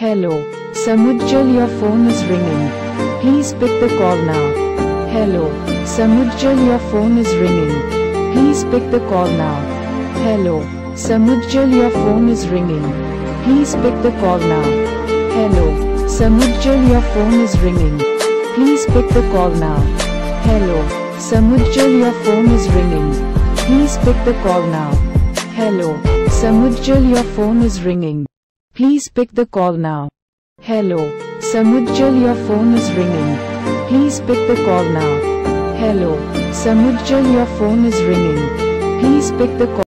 Hello, Samujjal, your phone is ringing. Please pick the call now. Hello, Samujjal, your phone is ringing. Please pick the call now. Hello, Samujjal, your phone is ringing. Please pick the call now. Hello, Samujjal, your phone is ringing. Please pick the call now. Hello, Samujjal, your phone is ringing. Please pick the call now. Hello, Samujjal, your phone is ringing. Please pick the call now. Hello, Samujjal, your phone is ringing. Please pick the call now. Hello, Samujjal, your phone is ringing. Please pick the call.